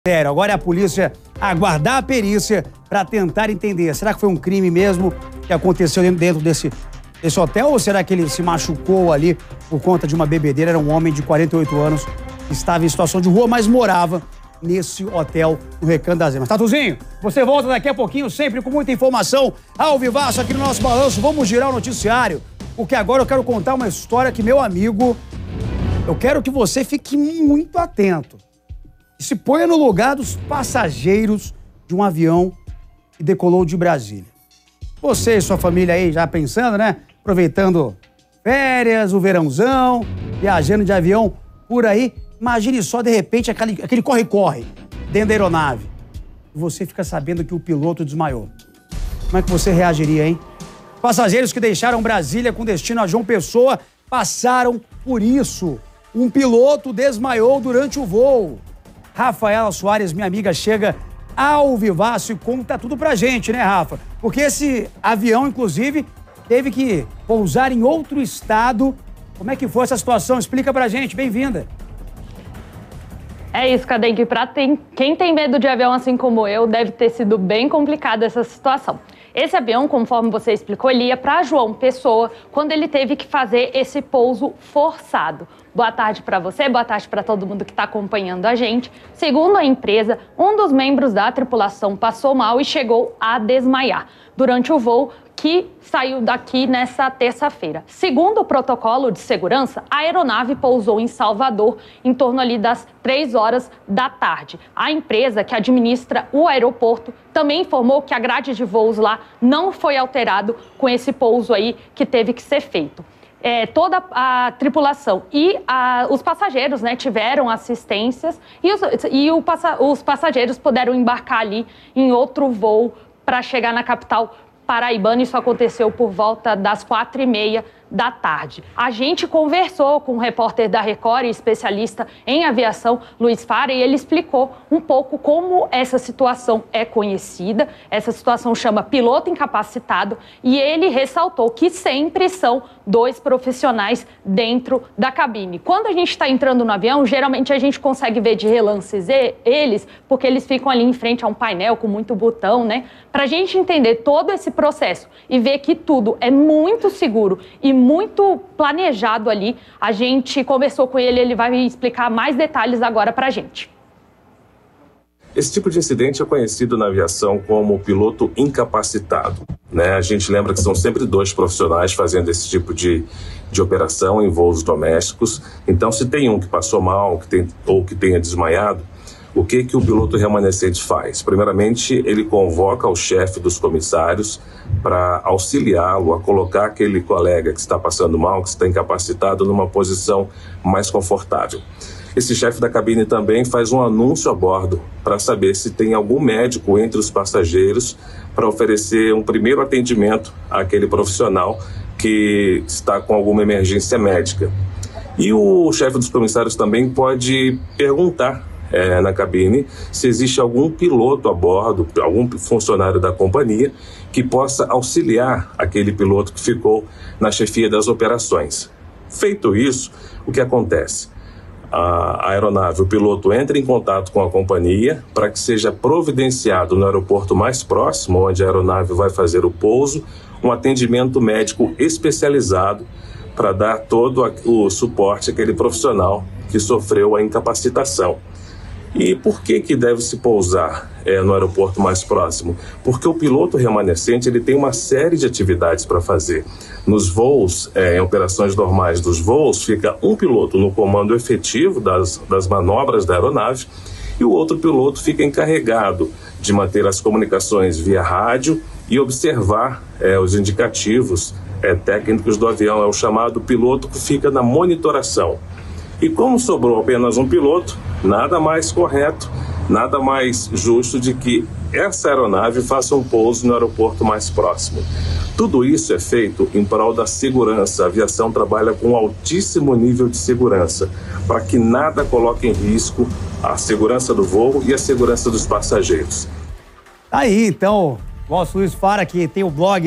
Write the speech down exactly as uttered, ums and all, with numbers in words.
Sério, agora é a polícia aguardar a perícia para tentar entender. Será que foi um crime mesmo que aconteceu dentro desse, desse hotel ou será que ele se machucou ali por conta de uma bebedeira? Era um homem de quarenta e oito anos que estava em situação de rua, mas morava nesse hotel no Recanto das Emas. Tatuzinho, você volta daqui a pouquinho, sempre com muita informação ao vivaço aqui no nosso balanço. Vamos girar o noticiário, porque agora eu quero contar uma história que, meu amigo, eu quero que você fique muito atento. E se ponha no lugar dos passageiros de um avião que decolou de Brasília. Você e sua família aí já pensando, né? Aproveitando férias, o verãozão, viajando de avião por aí. Imagine só, de repente, aquele corre-corre dentro da aeronave. E você fica sabendo que o piloto desmaiou. Como é que você reagiria, hein? Passageiros que deixaram Brasília com destino a João Pessoa passaram por isso. Um piloto desmaiou durante o voo. Rafaela Soares, minha amiga, chega ao vivaço e conta tudo pra gente, né, Rafa? Porque esse avião, inclusive, teve que pousar em outro estado. Como é que foi essa situação? Explica pra gente. Bem-vinda. É isso, Cadengue. Pra tem, quem tem medo de avião assim como eu, deve ter sido bem complicada essa situação. Esse avião, conforme você explicou, ele ia para João Pessoa quando ele teve que fazer esse pouso forçado. Boa tarde para você, boa tarde para todo mundo que está acompanhando a gente. Segundo a empresa, um dos membros da tripulação passou mal e chegou a desmaiar durante o voo que saiu daqui nessa terça-feira. Segundo o protocolo de segurança, a aeronave pousou em Salvador em torno ali das três horas da tarde. A empresa que administra o aeroporto também informou que a grade de voos lá não foi alterado com esse pouso aí que teve que ser feito. É, toda a tripulação e a, os passageiros, né, tiveram assistências e, os, e o, os passageiros puderam embarcar ali em outro voo para chegar na capital paraibana. Isso aconteceu por volta das quatro e meia da tarde. A gente conversou com o repórter da Record e especialista em aviação, Luiz Fara, e ele explicou um pouco como essa situação é conhecida. Essa situação chama piloto incapacitado e ele ressaltou que sempre são dois profissionais dentro da cabine. Quando a gente está entrando no avião, geralmente a gente consegue ver de relances eles, porque eles ficam ali em frente a um painel com muito botão, né? Para a gente entender todo esse processo e ver que tudo é muito seguro e muito planejado ali, a gente conversou com ele, ele vai explicar mais detalhes agora pra gente. Esse tipo de incidente é conhecido na aviação como piloto incapacitado, né? A gente lembra que são sempre dois profissionais fazendo esse tipo de, de operação em voos domésticos. Então, se tem um que passou mal que tem, ou que tenha desmaiado, o que, que o piloto remanescente faz? Primeiramente, ele convoca o chefe dos comissários para auxiliá-lo a colocar aquele colega que está passando mal, que está incapacitado, numa posição mais confortável. Esse chefe da cabine também faz um anúncio a bordo para saber se tem algum médico entre os passageiros para oferecer um primeiro atendimento àquele profissional que está com alguma emergência médica. E o chefe dos comissários também pode perguntar É, na cabine, se existe algum piloto a bordo, algum funcionário da companhia que possa auxiliar aquele piloto que ficou na chefia das operações. Feito isso, o que acontece? A aeronave, o piloto entra em contato com a companhia para que seja providenciado no aeroporto mais próximo, onde a aeronave vai fazer o pouso, um atendimento médico especializado para dar todo o suporte àquele profissional que sofreu a incapacitação. E por que que deve se pousar é, no aeroporto mais próximo? Porque o piloto remanescente ele tem uma série de atividades para fazer. Nos voos, é, em operações normais dos voos, fica um piloto no comando efetivo das, das manobras da aeronave e o outro piloto fica encarregado de manter as comunicações via rádio e observar é, os indicativos é, técnicos do avião. É o chamado piloto que fica na monitoração. E como sobrou apenas um piloto, nada mais correto, nada mais justo de que essa aeronave faça um pouso no aeroporto mais próximo. Tudo isso é feito em prol da segurança. A aviação trabalha com um altíssimo nível de segurança, para que nada coloque em risco a segurança do voo e a segurança dos passageiros. Aí, então, o nosso Luiz Fara, que tem o blog